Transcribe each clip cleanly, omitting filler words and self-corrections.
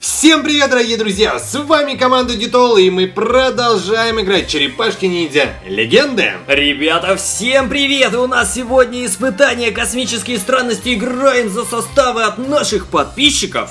Всем привет, дорогие друзья! С вами команда Ditol, и мы продолжаем играть Черепашки-ниндзя Легенды. Ребята, всем привет! У нас сегодня испытание «Космические странности». Играем за составы от наших подписчиков.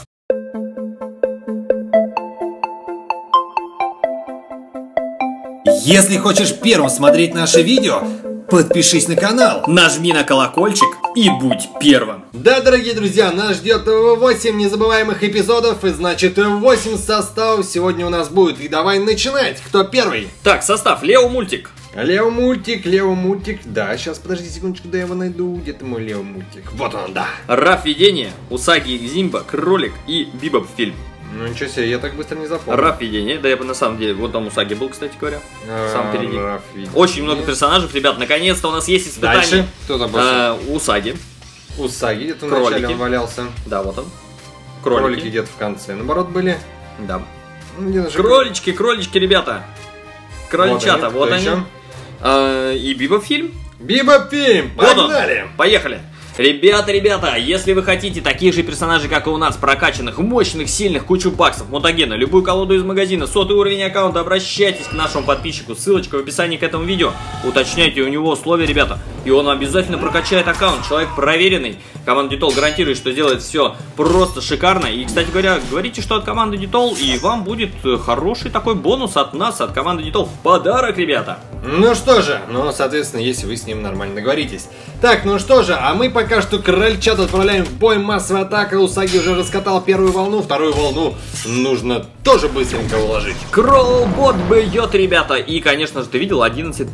Если хочешь первым смотреть наши видео, подпишись на канал, Нажми на колокольчик и будь первым. Да, дорогие друзья, нас ждет 8 незабываемых эпизодов, и значит 8 составов сегодня у нас будет. И давай начинать. Кто первый? Так, состав. Лео Мультик. Лео Мультик. Да, сейчас, подожди секундочку, да я его найду. Где-то мой Лео Мультик. Вот он, да. Раф Видение, Усаги Зимба, Кролик и Бибоп Фильм. Ну ничего себе, я так быстро не запомнил. Раф Видение, да я бы на самом деле, вот там Усаги был, кстати говоря, сам впереди. Раф Видение. Очень много персонажей, ребят, наконец-то у нас есть испытание. Дальше, кто там больше? Усаги. Усаги где-то в начале он валялся. Да, вот он. Кролики где-то в конце, наоборот, были. Да. Ну, Кролички, ребята. Крольчата, вот они. И Бибоп Фильм. Бибоп Фильм, погнали! Вот поехали! Ребята, если вы хотите таких же персонажей, как и у нас, прокачанных, мощных, сильных, кучу баксов, мутагена, любую колоду из магазина, 100-й уровень аккаунта, обращайтесь к нашему подписчику, ссылочка в описании к этому видео, уточняйте у него условия, ребята, и он обязательно прокачает аккаунт, человек проверенный, команда Ditol гарантирует, что делает все просто шикарно, и, кстати говоря, говорите, что от команды Ditol, и вам будет хороший такой бонус от нас, от команды Ditol в подарок, ребята. Ну что же, соответственно, если вы с ним нормально договоритесь. Так, ну что же, а мы пока что крольчат отправляем в бой. Массовая атака. Усаги уже раскатал первую волну. Вторую волну нужно тоже быстренько уложить. Кроллбот бьет, ребята. И, конечно же, ты видел, 11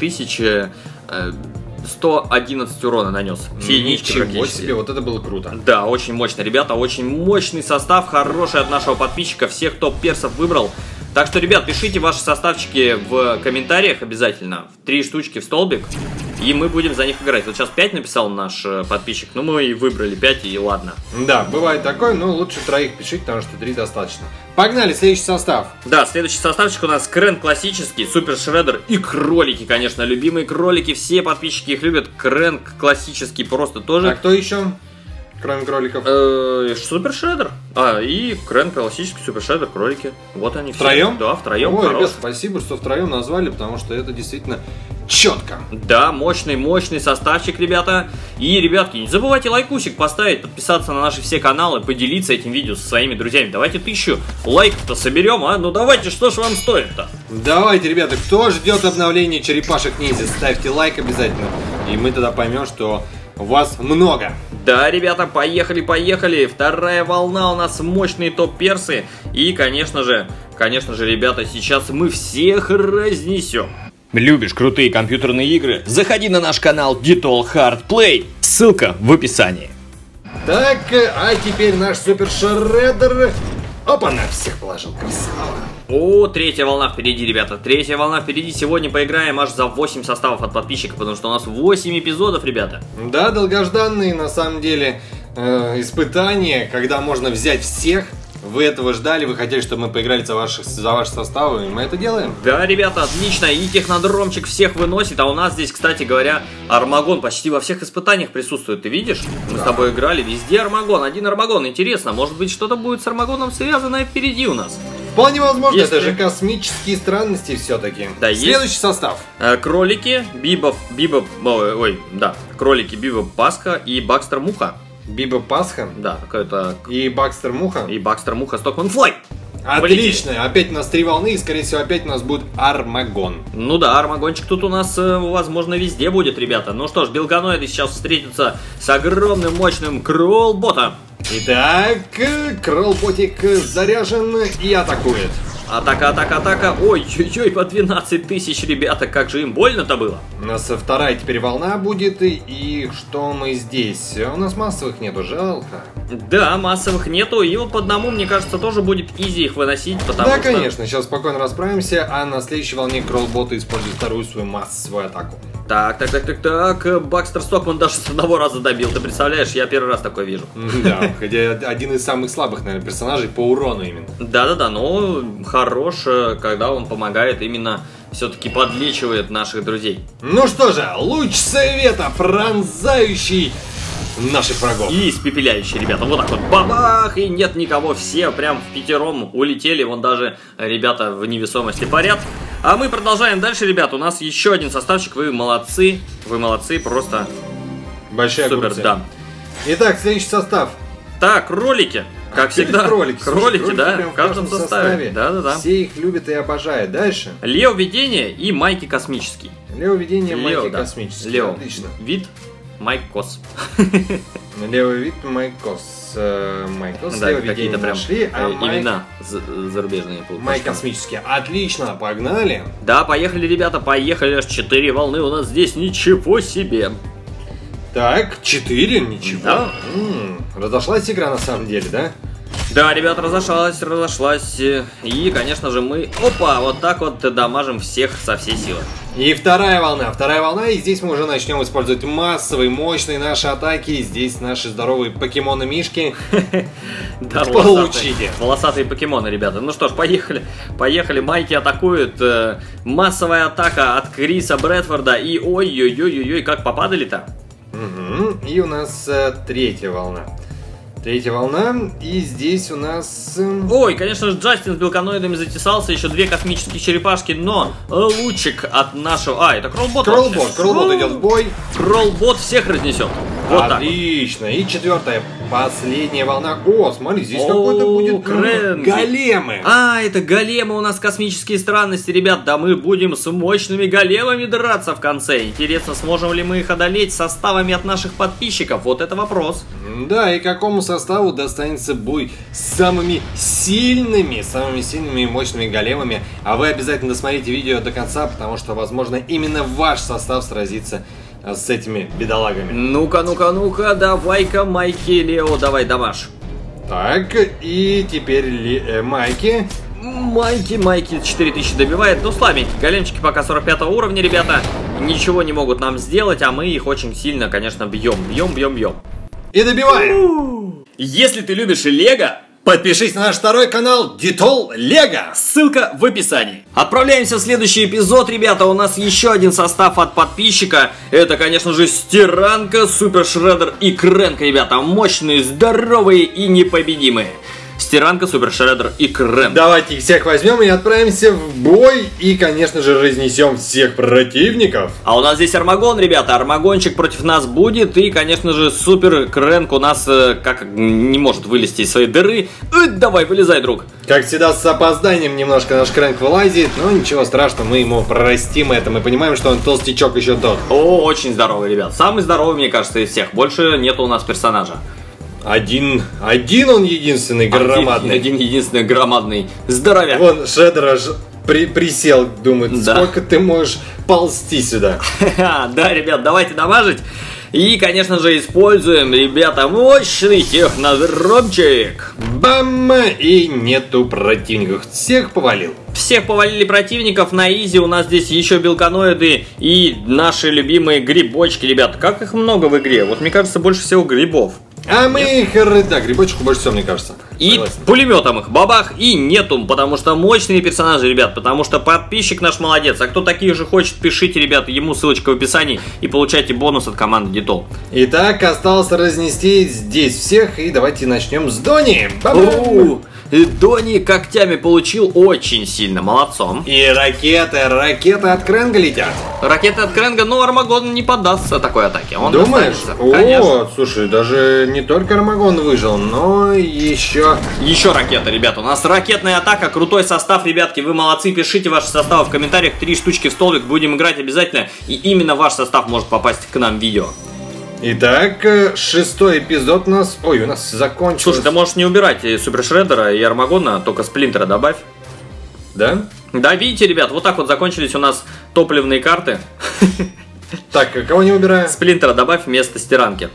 111 урона нанес. Все единички практически. Себе, вот это было круто. Да, очень мощно, ребята. Очень мощный состав. Хороший от нашего подписчика. Всех топ-персов выбрал. Так что, ребят, пишите ваши составчики в комментариях обязательно. 3 штучки в столбик. И мы будем за них играть. Вот сейчас 5 написал наш подписчик. Ну, мы и выбрали 5, и ладно. Да, бывает такое, но лучше 3 пишите, потому что 3 достаточно. Погнали, следующий состав. Да, следующий составчик у нас Крен классический, Супер Шреддер и кролики, конечно. Любимые кролики, все подписчики их любят. Крен классический просто тоже. А кто еще? Кроме кроликов. Супер Шреддер. И Крен классический, Супер Шреддер, кролики. Вот они втроем? Все. Да, втроем. Ой, ребят, спасибо, что втроем назвали, потому что это действительно четко. Да, мощный составчик, ребята. И, ребятки, не забывайте лайкусик поставить, подписаться на наши все каналы, поделиться этим видео со своими друзьями. Давайте 1000 лайков-то соберем, а? Ну давайте, что ж вам стоит-то? Давайте, ребята, кто ждет обновления Черепашек-ниндзя, ставьте лайк обязательно. И мы тогда поймем, что у вас много. Да, ребята, поехали. Вторая волна у нас мощные топ-персы. И, конечно же, ребята, сейчас мы всех разнесем. Любишь крутые компьютерные игры? Заходи на наш канал Ditol Hard Play. Ссылка в описании. Так, а теперь наш Супер Шреддер. Опа, на всех положил, красава. О, третья волна впереди, ребята. Третья волна впереди. Сегодня поиграем аж за 8 составов от подписчиков, потому что у нас 8 эпизодов, ребята. Да, долгожданные, на самом деле, испытания, когда можно взять всех. Вы этого ждали, вы хотели, чтобы мы поиграли за ваши составы, и мы это делаем. Да, ребята, отлично, и технодромчик всех выносит, а у нас здесь, кстати говоря, Армагон почти во всех испытаниях присутствует, ты видишь? Мы с тобой играли, везде Армагон, один Армагон, интересно, может быть что-то будет с Армагоном связанное впереди у нас? Вполне возможно, это же космические странности все-таки. Да, следующий состав. Кролики, кролики Бибоп Пасха и Бакстер Муха. Бибоп Пасха? Да, какой-то... И Бакстер Муха? И Бакстер Муха Стокман Флай. Отлично, опять у нас 3 волны, и скорее всего опять у нас будет Армагон. Ну да, Армагончик тут у нас, возможно, везде будет, ребята. Ну что ж, белгоноиды сейчас встретятся с огромным мощным Кроллботом. Итак, Кроллботик заряжен и атакует. Атака. Ой-ой-ой, по 12 тысяч, ребята, как же им больно-то было. У нас вторая теперь волна будет, и что мы здесь? У нас массовых нету, жалко. Да, массовых нету, и вот по одному, мне кажется, тоже будет изи их выносить, потому что... Да, конечно, сейчас спокойно расправимся, а на следующей волне Кроллбота использует вторую свою массовую атаку. Так, Бакстер Стокман даже с одного раза добил, ты представляешь, я первый раз такое вижу. Да, хотя один из самых слабых, наверное, персонажей по урону именно. Да, но хорош, когда он помогает именно, все-таки подлечивает наших друзей. Ну что же, луч света, пронзающий наших врагов. И испепеляющие, ребята. Вот так вот. Бабах! И нет никого. Все прям в пятером улетели. Вон даже ребята в невесомости парят. А мы продолжаем дальше, ребят. У нас еще один составчик. Вы молодцы. Вы молодцы. Просто большие супер, огурцы. да. Итак, следующий состав. Так, кролики. Как всегда. Кролики. Кролики, да, прям в каждом составе. Да. Все их любят и обожают. Дальше. Лео Видение и Майки Космический. Лео Видение, Лео, Майки да. Космический. Лео. Отлично. Вид Майк Кос. Левый вид Майкос. Майкос. Да, Лео какие-то Видение прям нашли, а имена зарубежные. Майк Космический. Отлично, погнали. Да, поехали, ребята, поехали. Аж 4 волны у нас здесь. Ничего себе. Так, 4, ничего. Да. Разошлась игра на самом деле, да? Да, ребят, разошлась. И, конечно же, мы, опа, вот так вот дамажим всех со всей силы. И вторая волна, и здесь мы уже начнем использовать массовые, мощные наши атаки. Здесь наши здоровые покемоны-мишки. Да, получите. Волосатые покемоны, ребята. Ну что ж, поехали. Майки атакуют. Массовая атака от Криса Брэдфорда. И ой-ой-ой-ой, как попадали-то? И у нас третья волна. И здесь у нас... Ой, конечно же, Джастин с белканоидами затесался, еще 2 космические черепашки, но лучик от нашего... А, это Кроллбот. Кроллбот идет в бой. Кроллбот всех разнесет. Вот отлично. И четвертая, последняя волна. О, смотри, здесь какой-то будет големы. А, это големы у нас космические странности, ребят. Да мы будем с мощными големами драться в конце. Интересно, сможем ли мы их одолеть составами от наших подписчиков? Вот это вопрос. Да, и какому составу достанется бой с самыми сильными и мощными големами. А вы обязательно досмотрите видео до конца, потому что, возможно, именно ваш состав сразится с этими бедолагами. Ну-ка, давай-ка, Майки, Лео, давай, дамаж. Так, и теперь Майки. Майки 4000 добивает, ну слабенькие големчики пока 45 уровня, ребята. Ничего не могут нам сделать, а мы их очень сильно, конечно, бьем. И добиваем! Если ты любишь Лего, подпишись на наш второй канал Детол Лего. Ссылка в описании. Отправляемся в следующий эпизод, ребята. У нас еще один состав от подписчика. Это, конечно же, Стиранка, Супер Шреддер и Крэнк, ребята. Мощные, здоровые и непобедимые. Стиранка, Супер Шреддер и Крэнк. Давайте их всех возьмем и отправимся в бой. И, конечно же, разнесем всех противников. А у нас здесь Армагон, ребята. Армагончик против нас будет. И, конечно же, Супер Крэнк у нас как не может вылезти из своей дыры. Давай, вылезай, друг. Как всегда, с опозданием немножко наш Крэнк вылазит. Но ничего страшного, мы ему простим это. Мы понимаем, что он толстячок еще тот. О, очень здоровый, ребят. Самый здоровый, мне кажется, из всех. Больше нету у нас персонажа. Один он единственный громадный. Один единственный громадный здоровяк. Вон Шреддер аж присел, думает, да. Сколько ты можешь ползти сюда. Да, ребят, давайте дамажить. И, конечно же, используем, ребята, мощный техногромчик. Бам! И нету противников. Всех повалил. Всех повалили противников на изи. У нас здесь еще белканоиды и наши любимые грибочки, ребята. Как их много в игре? Вот мне кажется, больше всего грибов. А мы их, да, грибочку больше всего, мне кажется. И согласен. Пулеметом их, бабах, и нету, потому что мощные персонажи, ребят, потому что подписчик наш молодец. А кто таких же хочет, пишите, ребята, ему ссылочка в описании и получайте бонус от команды Детол. Итак, осталось разнести здесь всех, и давайте начнем с Дони. Дони когтями получил очень сильно, молодцом. И ракеты от Крэнга летят. Ракеты от Крэнга, но Армагон не поддастся такой атаке. Он думаешь? Конечно. Слушай, даже не только Армагон выжил, но еще... Еще ракета, ребята. У нас ракетная атака, крутой состав, ребятки. Вы молодцы, пишите ваши составы в комментариях. 3 штучки в столбик, будем играть обязательно. И именно ваш состав может попасть к нам в видео. Итак, 6-й эпизод у нас... Ой, у нас закончился. Слушай, ты можешь не убирать Супер Шреддера и Армагона, только Сплинтера добавь. Да? Да, видите, ребят, вот так вот закончились у нас топливные карты. Так, кого не убираем? Сплинтера добавь вместо Стиранки.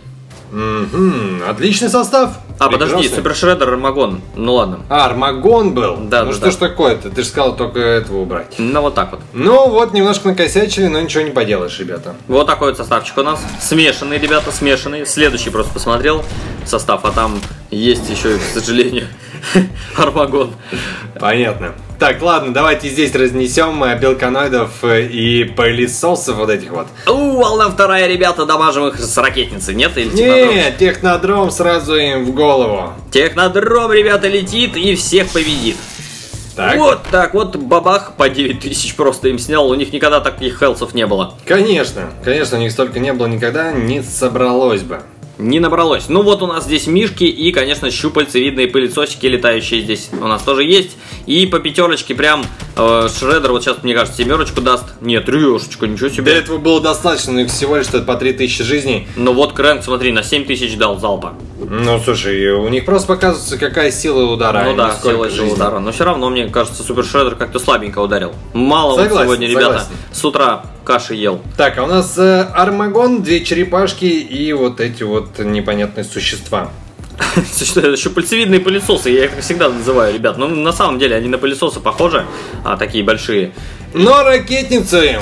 Отличный состав. А, подожди, Супер Шреддер, Армагон. Ну ладно. Армагон был? Да, ну что ж такое-то? Ты же сказал только этого убрать. Ну вот так вот. Ну вот, немножко накосячили, но ничего не поделаешь, ребята. Вот такой вот составчик у нас. Смешанный, ребята, смешанный. Следующий просто посмотрел состав, а там есть еще, к сожалению, Армагон. Понятно. Так, ладно, давайте здесь разнесем белканоидов и пылесосов вот этих вот. Волна вторая, ребята, дамажим их с ракетницы, нет? Или технодром? Нет, технодром сразу им в голову. Технодром, ребята, летит и всех победит. Так. Вот так вот, бабах, по 9000 просто им снял, у них никогда таких хелсов не было. Конечно, у них столько не было никогда, не собралось бы. Не набралось. Ну вот у нас здесь мишки и, конечно, щупальцевидные пылесосики летающие здесь у нас тоже есть. И по пятерочке прям Шреддер вот сейчас, мне кажется, 7 даст. Нет, 3, ничего себе. Для этого было достаточно, но их всего лишь по 3000 жизней. Ну вот Крэнк, смотри, на 7000 дал залпа. Ну слушай, у них просто показывается, какая сила удара. Ну да, сила удара. Но все равно, мне кажется, Супер Шреддер как-то слабенько ударил. Мало он сегодня, ребята, с утра каши ел. Так, а у нас Армагон, 2 черепашки и вот эти вот непонятные существа. Щупальцевидные пылесосы, я их всегда называю, ребят. Но на самом деле они на пылесосы похожи, такие большие. Но ракетницу им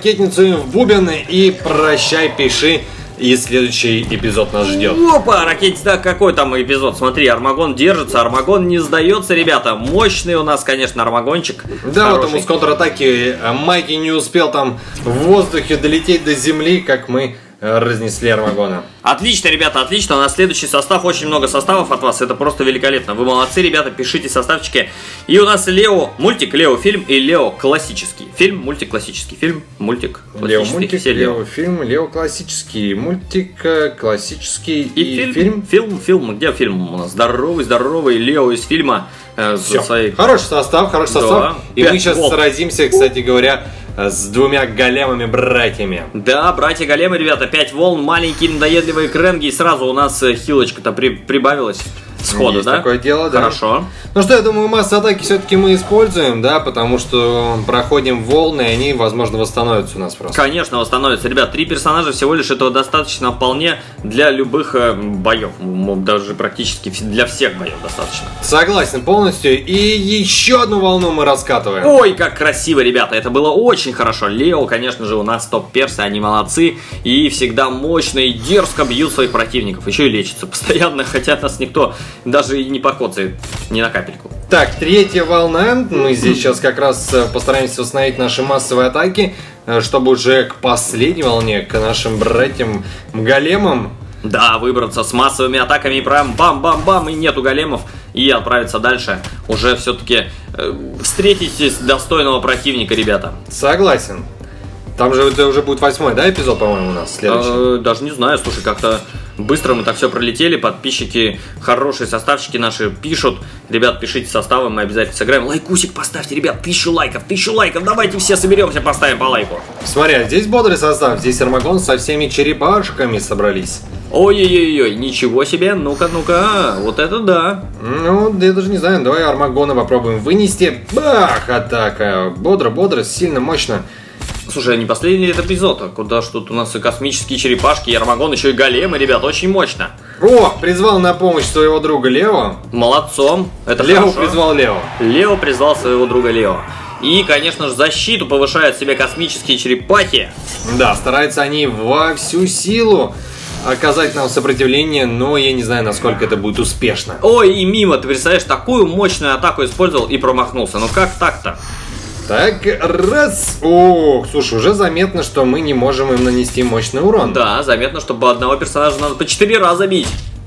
в бубен и прощай, пиши. И следующий эпизод нас ждет. Опа, ракетница, какой там эпизод? Смотри, Армагон держится, Армагон не сдается, ребята. Мощный у нас, конечно, Армагончик. Да, хороший. вот ему с контратаки Майки не успел там в воздухе долететь до земли, как мы разнесли Армагона. Отлично, ребята, отлично. У нас следующий состав, очень много составов от вас. Это просто великолепно. Вы молодцы, ребята, пишите составчики. И у нас Лео мультик, Лео фильм и Лео классический фильм, мультик классический фильм, мультик Лео мультик, Лео фильм, Лео классический мультик, классический и фильм. Фильм, где фильм у нас? Здоровый Лео из фильма. Своей... Хороший состав. Да. И мы сейчас сразимся, кстати говоря, с 2 големами-братьями. Да, братья-големы, ребята, 5 волн, маленькие надоедливые кренги, и сразу у нас хилочка-то прибавилась сходу, есть да? Такое дело, да. Хорошо. Ну что, я думаю, масса атаки все-таки мы используем, да, потому что проходим волны, и они, возможно, восстановятся у нас просто. Конечно, восстановятся. Ребят, 3 персонажа всего лишь этого достаточно вполне для любых боев. Даже практически для всех боев достаточно. Согласен полностью. И еще одну волну мы раскатываем. Ой, как красиво, ребята. Это было очень хорошо. Лео, конечно же, у нас топ-персы, они молодцы. И всегда мощно и дерзко бьют своих противников. Еще и лечатся постоянно, хотя нас никто даже и не покоцает, ни на капельку. Так, 3-я волна. Мы здесь сейчас как раз постараемся восстановить наши массовые атаки, чтобы уже к последней волне, к нашим братьям-големам. Да, выбраться с массовыми атаками и прям бам-бам-бам, и нету големов, и отправиться дальше. Уже все-таки встретитесь достойного противника, ребята. Согласен. Там же это уже будет 8-й, да, эпизод, по-моему, у нас следующий? Даже не знаю, слушай, как-то быстро мы так все пролетели. Подписчики, хорошие составчики наши пишут. Ребят, пишите составы, мы обязательно сыграем. Лайкусик поставьте, ребят, 1000 лайков. Давайте все соберемся, поставим по лайку. Смотри, а здесь бодрый состав, здесь Армагон со всеми черепашками собрались. Ой-ой-ой, ничего себе, ну-ка, вот это да. Ну, я даже не знаю, давай Армагона попробуем вынести. Бах, атака, бодро, сильно, мощно. Слушай, а не последний ли это эпизод? А куда ж тут у нас и космические черепашки, и Армагон, еще и големы, ребят, очень мощно. О, призвал на помощь своего друга Лео. Молодцом, это Лео хорошо. призвал Лео. Лео призвал своего друга Лео. И, конечно же, защиту повышают себе космические черепахи. Да, стараются они во всю силу оказать нам сопротивление, но я не знаю, насколько это будет успешно. Ой, и мимо, ты представляешь, такую мощную атаку использовал и промахнулся. Ну как так-то? Так, раз. Ох, слушай, уже заметно, что мы не можем им нанести мощный урон. Да, заметно, что одного персонажа надо по 4 раза бить.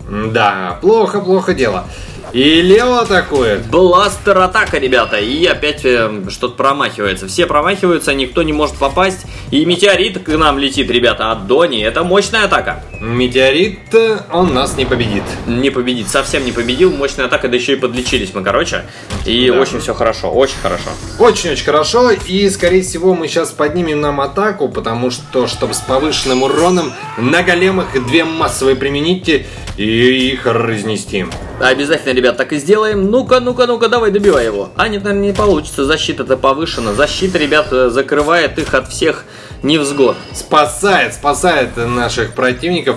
Да, плохо дело. И Лео атакует. Бластер-атака, ребята. И опять что-то промахивается. Все промахиваются, никто не может попасть. И метеорит к нам летит, ребята, от Дони. Это мощная атака. Метеорит, он нас не победит. Не победит, совсем не победил. Мощная атака, да еще и подлечились мы, короче. И да. Очень все хорошо, очень хорошо. Очень хорошо. И, скорее всего, мы сейчас поднимем нам атаку, потому что, чтобы с повышенным уроном на големах 2 массовые применить и их разнести. Обязательно, ребят, так и сделаем. Ну-ка, давай, добивай его. А нет, наверное, не получится. Защита-то повышена. Защита, ребят, закрывает их от всех невзгод. Спасает наших противников.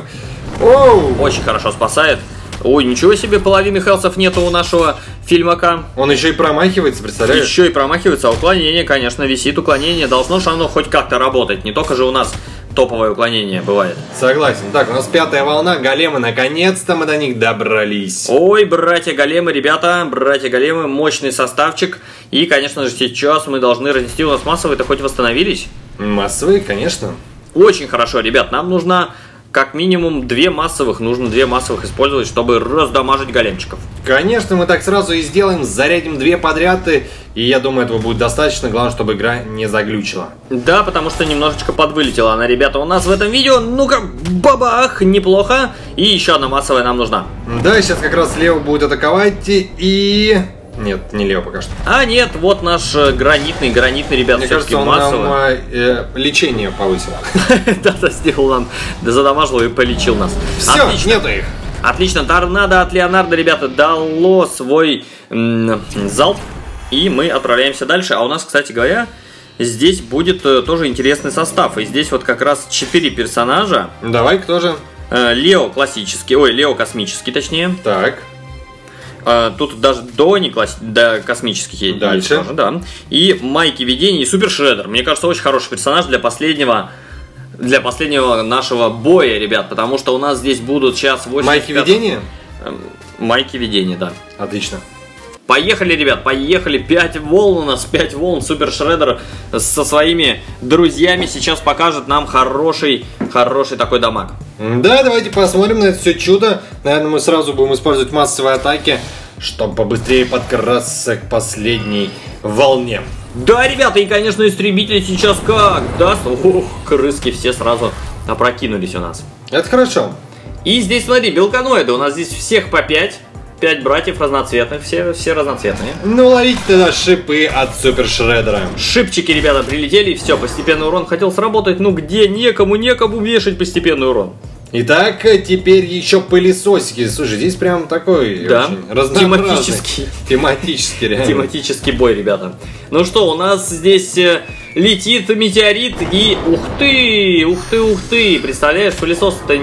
Оу! Очень хорошо спасает. Ой, ничего себе, половины хелсов нету у нашего фильмака. Он еще и промахивается, представляешь? Еще и промахивается, а уклонение, конечно, висит. Уклонение должно же оно хоть как-то работать. Не только же у нас топовое уклонение бывает. Согласен. Так, у нас 5-я волна, големы, наконец-то мы до них добрались. Ой, братья-големы, ребята, братья-големы, мощный составчик. И, конечно же, сейчас мы должны разнести. У нас массовые-то хоть восстановились? Массовые, конечно. Очень хорошо, ребят, нам нужно как минимум 2 массовых, нужно 2 массовых использовать, чтобы раздамажить големчиков. Конечно, мы так сразу и сделаем, зарядим 2 подряд, и я думаю, этого будет достаточно, главное, чтобы игра не заглючила. Да, потому что немножечко подвылетела она, ребята, у нас в этом видео. Ну-ка, бабах, неплохо. И еще одна массовая нам нужна. Да, сейчас как раз Лео будет атаковать, и... Нет, не Лео пока что. А нет, вот наш гранитный, ребят, мне кажется, он массовый. нам лечение повысил. Да-да, сделал нам, задамажил и полечил нас. Все, нету их. Отлично, торнадо от Леонардо, ребята, дало свой залп. И мы отправляемся дальше. А у нас, кстати говоря, здесь будет тоже интересный состав. И здесь вот как раз 4 персонажа. Давай, кто же? Лео классический, ой, Лео космический, точнее. Так. Тут даже Дони космических есть. Дальше. Тоже, да. И Майки Видение и Супер Шреддер. Мне кажется, очень хороший персонаж для последнего нашего боя, ребят. Потому что у нас здесь будут сейчас 85... Майки Видение? Майки Видение, да. Отлично. Поехали, ребят, поехали. 5 волн у нас, 5 волн. Супер Шреддер со своими друзьями сейчас покажет нам хороший такой дамаг. Да, давайте посмотрим на это все чудо. Наверное, мы сразу будем использовать массовые атаки, чтобы побыстрее подкрасться к последней волне. Да, ребята, и, конечно, истребители сейчас как даст. Ух, крыски все сразу опрокинулись у нас. Это хорошо. И здесь, смотри, белканоиды. У нас здесь всех по 5. 5 братьев разноцветных, все разноцветные. Ну, ловите тогда шипы от Супер Шреддера. Шипчики, ребята, прилетели, и все, постепенный урон хотел сработать. Ну где, некому вешать постепенный урон. Итак, теперь еще пылесосики. Слушай, здесь прям такой очень разнообразный. Тематический, реально. Тематический бой, ребята. Ну что, у нас здесь летит метеорит и... Ух ты! Представляешь, пылесосы-то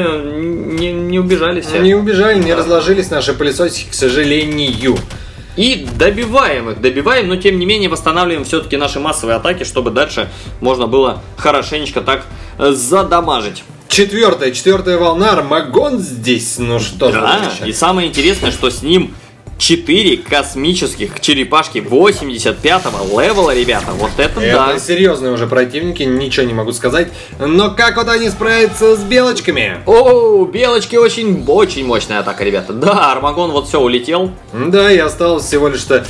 не убежали все. Не убежали, не разложились наши пылесосики, к сожалению. И добиваем их, но тем не менее восстанавливаем все-таки наши массовые атаки, чтобы дальше можно было хорошенечко так задамажить. Четвертая волна, Армагон здесь, ну что же. Да, и самое интересное, что с ним 4 космических черепашки 85-го левела, ребята. Вот это да. Это серьезные уже противники, ничего не могу сказать. Но как вот они справятся с белочками? О, белочки очень мощная атака, ребята. Да, Армагон вот все улетел. Да, и осталось всего лишь-то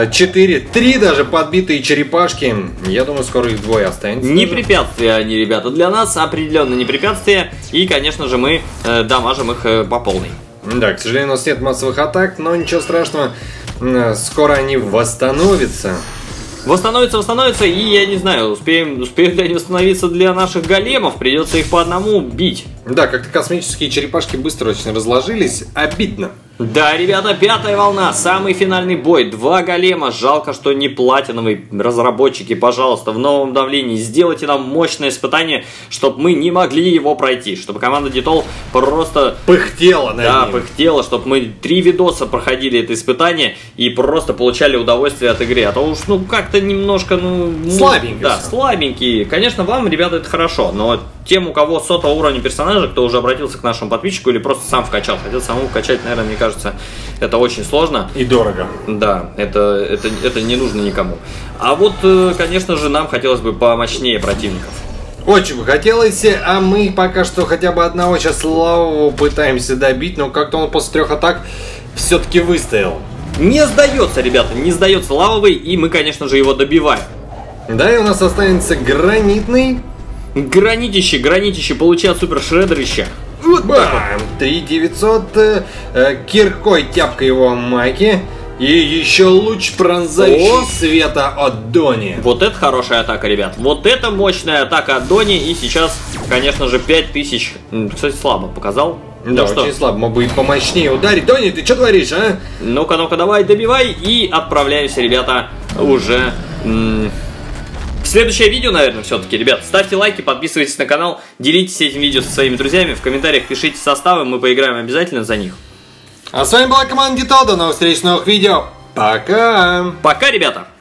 3 даже подбитые черепашки. Я думаю, скоро их 2 останется. Не препятствия они, ребята. Для нас определенно не препятствия. И, конечно же, мы дамажим их по полной. Да, к сожалению, у нас нет массовых атак, но ничего страшного, скоро они восстановятся. Восстановятся, и я не знаю, успеют ли они восстановиться для наших големов, придется их по одному бить. Да, как-то космические черепашки быстро очень разложились, обидно. Да, ребята, 5-я волна, самый финальный бой, 2 голема, жалко, что не платиновые разработчики, пожалуйста, в новом давлении сделайте нам мощное испытание, чтобы мы не могли его пройти, чтобы команда Детол просто пыхтела над ним. Пыхтела, чтобы мы 3 видоса проходили это испытание и просто получали удовольствие от игры, а то уж, ну, как-то немножко, слабенькие. Да, слабенькие. Конечно, вам, ребята, это хорошо, но тем, у кого 100-го уровня персонажа, кто уже обратился к нашему подписчику или просто сам вкачал, хотел самому вкачать, наверное, мне кажется, это очень сложно. И дорого. Да, это не нужно никому. А вот, конечно же, нам хотелось бы помощнее противников. Очень бы хотелось, а мы пока что хотя бы одного сейчас Лаву пытаемся добить, но как-то он после 3 атак все-таки выстоял. Не сдается, ребята, не сдается лавовый, и мы, конечно же, его добиваем. Да, и у нас останется гранитный. Гранитище, получает Супер Шреддерище. Бам! 3900, киркой тяпка его майки. И еще луч пронзающий света от Дони. Вот это хорошая атака, ребят. Вот это мощная атака от Дони. И сейчас, конечно же, 5000. Кстати, слабо показал. Да, ну, очень слабо. Мог бы и помощнее ударить. Дони, ты что творишь, а? Ну-ка, давай, добивай. И отправляемся, ребята, уже... В следующее видео, наверное, все-таки, ребят, ставьте лайки, подписывайтесь на канал, делитесь этим видео со своими друзьями, в комментариях пишите составы, мы поиграем обязательно за них. А с вами была команда Детол, до новых встреч, новых видео, пока! Пока, ребята!